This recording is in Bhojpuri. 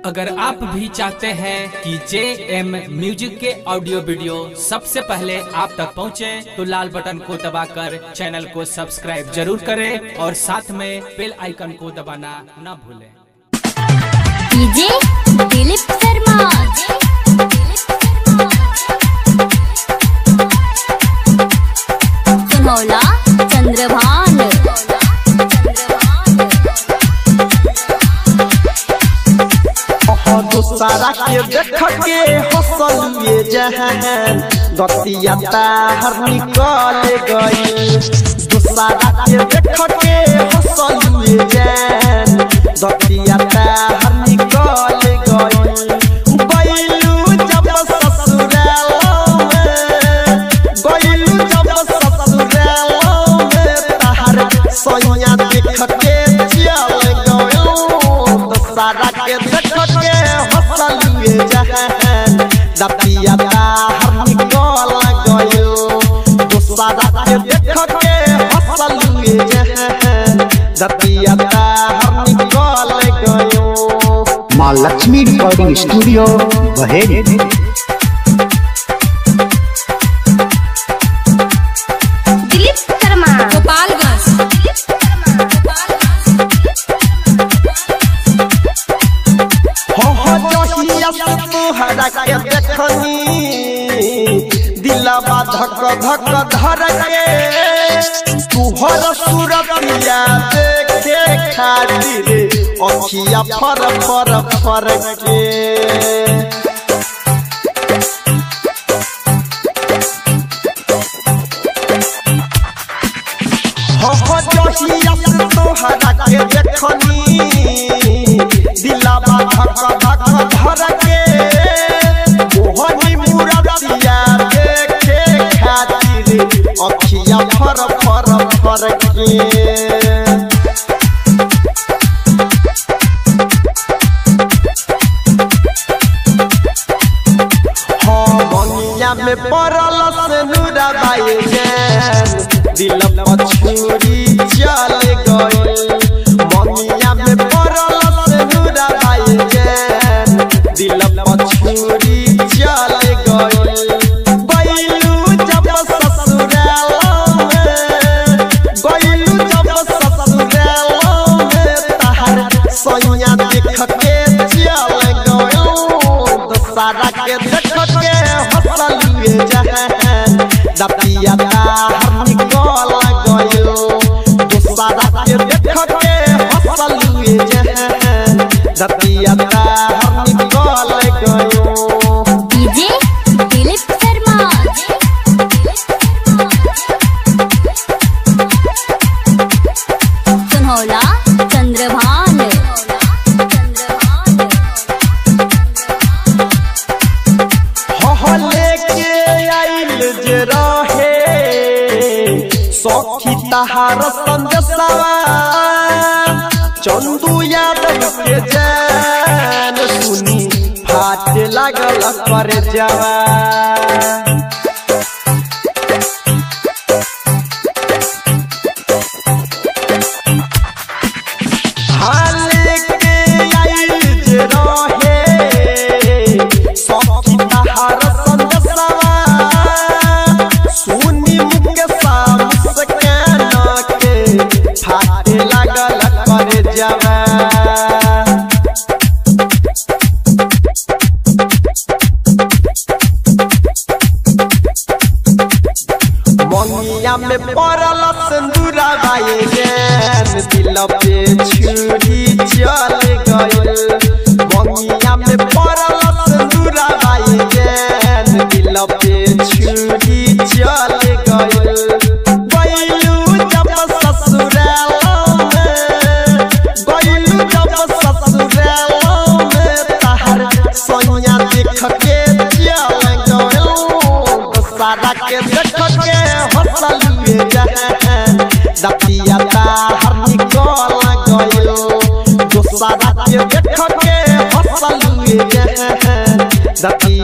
अगर आप भी चाहते हैं कि JM म्यूजिक के ऑडियो वीडियो सबसे पहले आप तक पहुंचे, तो लाल बटन को दबाकर चैनल को सब्सक्राइब जरूर करें और साथ में बेल आइकन को दबाना न भूलें। डीजे दिलीप शर्मा, सुनौला चंद्रभान। सारा के देख के हंसलिए जहान दतिया ताहर निकल गई। सारा के देख के हंसलिए जहान दतिया ताहर निकल गई। बैलू जब ससुराल में, बैलू जब ससुराल में ताहर सोया देख के चल गई। सारा के देख के हंसलिए जहान दतिया ताहर निकल गई। सारा के देख के हंसलिए जहान दतिया ताहर निकल गई। माँ लक्ष्मी रिकॉर्डिंग स्टूडियो बहेड़ी। दिलीप शर्मा गोपालगंज। तोहरा के देखनी दिलवा धक धक धर के, तुहर सूरतिया देखे खातिर अखिया फर फर फर के। तोहरा के देखनी दिलवा धक धक धर के, मोहनी मूरतिया देखे खातिर अखिया फर फर फर के। मनिया में पड़ल से नुराबाई जान दिल पछुरी चल गई। मनिया में पड़ल से नुराबाई जान दिल पछुरी चल गई। बैलू जब ससुराल में, बैलू जब ससुराल में ताहर सोया देख के चल गई। सारा के देख के हंसलिए जहान दतिया ताहर निकल गई। सारा के देख के हंसलिए जहान दतिया ताहर निकल गई। डीजे दिलीप शर्मा, सुनौला चंद्रभान। लेके आइल जे रहे सखी तहार संदेशवा, चंदू यादव के जान सुनी फाट लागल कर जवा। मनिया में पड़ल सिंदूराबाई जान दिल पे छुरी चल गई। मनिया में पड़ल सिंदूराबाई जान दिल पे छुरी चल गई। बैलू जब ससुराल में, बैलू जब ससुराल में ताहर सोया देख के चल गई। सारा के देख के हंसलिए जहान दतिया ताहर निकल गई। सारा के देख के हंसलिए जहान दतिया